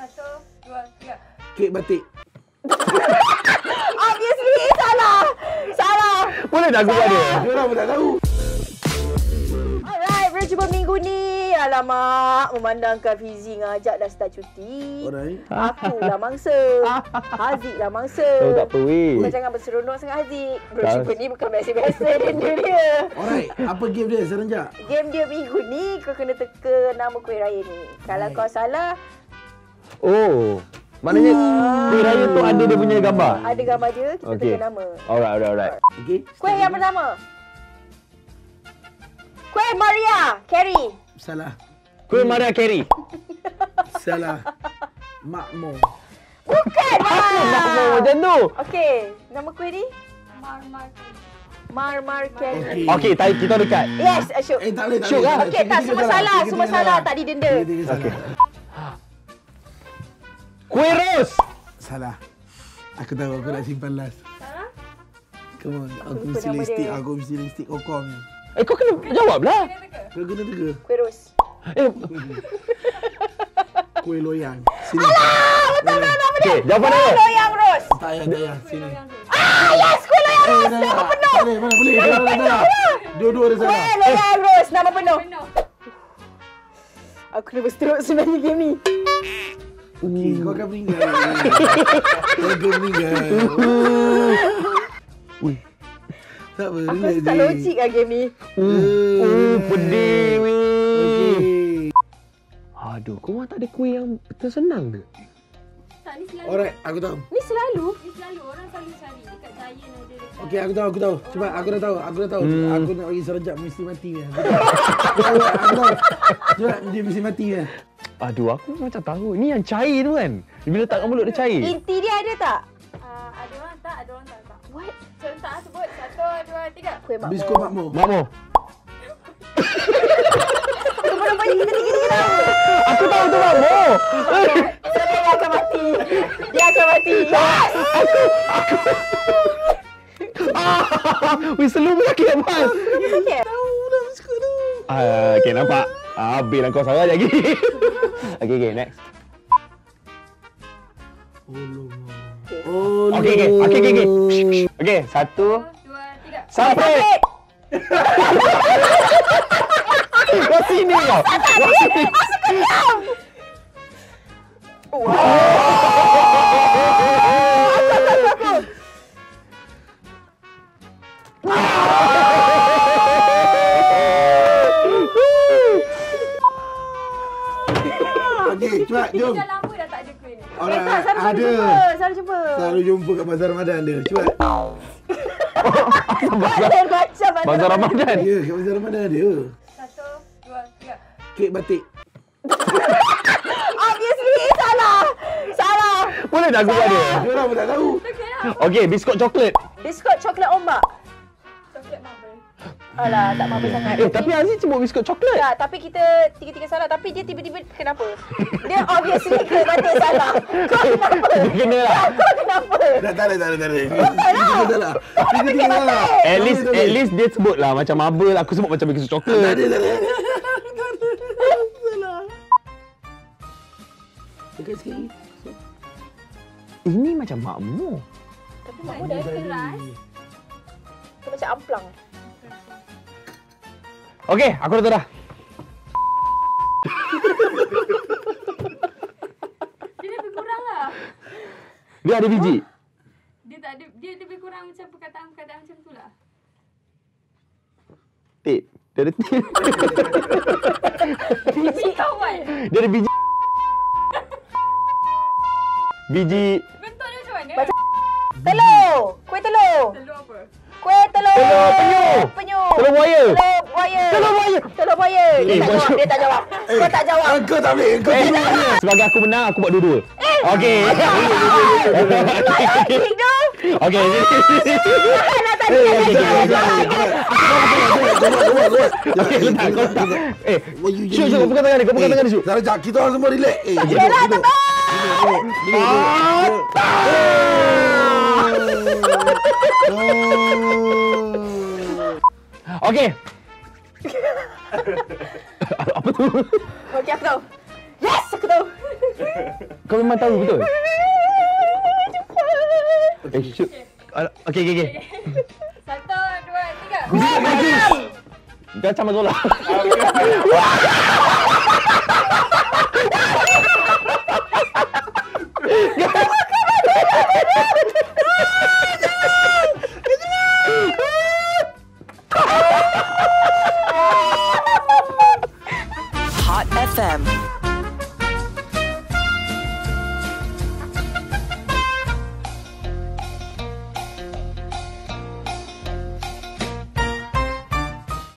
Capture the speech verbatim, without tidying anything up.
Satu, dua, tiga. Kek batik. Obviously salah. Salah. Boleh tak aku buat dia? Dia orang pun tak tahu. Alright, berjumpa minggu ni. Alamak, memandangkan Fizi ngajak dah start cuti. Alright. Aku lah mangsa. Haziq lah mangsa. Oh, tak apa weh. Kau jangan berseronok sangat Haziq. Berjumpa ni bukan biasa-biasa benda dia. Alright, apa game dia Sarancak? Game dia minggu ni kau kena teka nama kuih raya ni. Kalau kau salah, Oh. Maknanya kuih raya tu ada dia punya gambar? ada gambar dia, kita Okey. teka nama. Alright, alright, alright. Okey. Kuih yang pertama. Kuih Maria Carey. Salah. Kuih Maria Carey. Salah. Makmur. Bukan lah. Makmur macam tu. Okey, nama kuih ni? Mar-mar. Mar-mar Carey. Okey, okay, kita dekat. Yes, Asyuk. Eh, tak boleh, tak Syuk boleh. lah. tak boleh. Okey, tak Tiga-tiga semua salah, Tiga-tiga semua salah, tak didenda. Tiga-tiga salah. Okey. Kuih ros. Salah. Aku tahu aku nak simpan last. Salah? Come on, aku lupa mesti nama lipstick, dia. aku mesti lipstick kokong. Eh, kau kena jawab lah. Kena teka. Kau kena teka. Kuih ros. Eh, Kuih loyang. Sini. Betul lah nama dia. okey, jawapan dia. Loyang ros. Tak payah, tak payah. Sini. Ah, yes, kuih loyang Eh, ros. dah, Nama dah. penuh. Tak boleh, mana boleh. Dua orang salah. Dua-dua dia salah. Kuih loyang ros, nama penuh. Penuh. Aku kena berseteruk sebenarnya game ni. Okey, kau akan meninggal. Kau akan meninggal. Ui. Tak apa, Aku relax rasa tak je. logik lah game ni. Oh, pedih weh. Okey. Aduh, kau orang tak ada kuih yang tersenang ke? Tak, ni selalu. Alright, aku tahu. Ni selalu. Ni selalu. Orang selalu cari. Dekat Giant ada. Dekat... Okey, aku tahu, aku tahu. Cuba aku dah tahu, aku dah tahu. Hmm. Aku nak bagi Sarancak mesti mati ni. Aku tahu. Aku tahu, aku tahu. Cuba dia mesti mati ni. Aduh, aku macam tahu. Ni yang cair tu kan? Bila letak kat mulut dia cair. Inti dia ada tak? Uh, ada orang tak, ada orang tak. tak. What? Contoh ah, sebut. Satu, dua, tiga. Kuih makmur. Biskut makmur. Makmur. Rupanya kita tiga-tiga tahu. Aku tahu tu makmur. So dia akan mati. Dia akan mati. Yes! Wih, selalu pun sakit mas. Sakit? Tahu dah biskut tu. Ah, okay, nampak. Ah, habis lah kau salah lagi. Okay, okay, next. Oh, Okay, okay, okay, okay, okay. Okay, satu. Dua, tiga. Sampai. Kau sini kau. Kau sini. Okey, cuba Ini jom. dah lama dah tak ada kuih ni. Eh tak, selalu ada. jumpa. Selalu jumpa. Selalu jumpa kat Bazar Ramadan dia. Cuba. Bazar macam Bazar Ramadan. Ya, kat Bazar Ramadan ada. Satu, dua, tiga. Kek batik. Obviously salah. Salah. Boleh tak aku buat dia? Dia orang pun tak tahu. Okey lah. Okay, biskut coklat. Biskut coklat ombak. Coklat marble. Alah, tak apa sangat. Eh, tapi Aziz cuma biskut coklat. Tak, tapi kita tiga-tiga salah. Tapi dia tiba-tiba kenapa? Dia obviously kuih batik salah. Kau kenapa? Dia kena lah. Kau kenapa? Dah tak ada, tak ada, tak ada. Tiga salah. Tiga salah. At least, at least dia sebut lah macam marble. Aku sebut macam biskut Tak coklat. ada, tak ada. Salah. Dekat sikit. Ini macam makmur. Tapi makmur dah keras. Dia macam amplang. Okay, aku dah tahu dah. Dia lebih kurang lah. Dia ada biji. Dia tak ada, dia lebih kurang macam perkataan-perkataan macam tu lah. Tit. Dia ada tit. Biji kawan. Dia ada biji. Biji. Bentuk dia macam mana? Macam telur. Kuih telur. Telur apa? Kuih telur. Telur penyu. Penyu. Telur buaya. Telur buaya. Telur buaya. Telur buaya. Dia Eh, tak kau- jawab. Dia tak jawab. Kau tak jawab. Kau tak boleh. Kau Eh, dulu je. sebagai aku menang, aku buat dua-dua. Okay. Logik tu. Okay. Nak tadi. Okay, letak. Kau letak. Eh, Wah, you- you- Syuk, Syuk, kau pegang tangan dia. Kau pegang tangan dia, Syuk. Sarancak, kita orang semua relax. Eh, Tak duduk, boleh lah, duduk. tak Duduk, duduk, duduk. Okay. Apa tu? Okey, aku tahu. Yes, aku tahu. Kau memang tahu betul? Eh, shoot. Okey, okey, okey. Satu, dua, tiga. Dia macam Mazola.